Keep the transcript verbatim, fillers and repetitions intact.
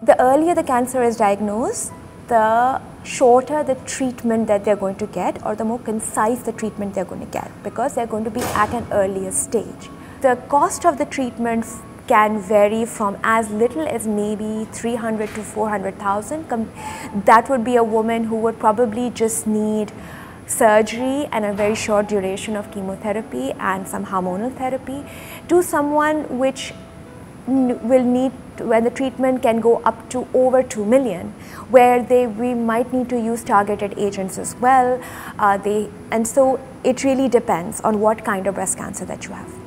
The earlier the cancer is diagnosed, the shorter the treatment that they're going to get, or the more concise the treatment they're going to get, because they're going to be at an earlier stage. The cost of the treatment can vary from as little as maybe three hundred to four hundred thousand. That would be a woman who would probably just need surgery and a very short duration of chemotherapy and some hormonal therapy, to someone which will need, when the treatment can go up to over two million, where they we might need to use targeted agents as well. Uh, they and so it really depends on what kind of breast cancer that you have.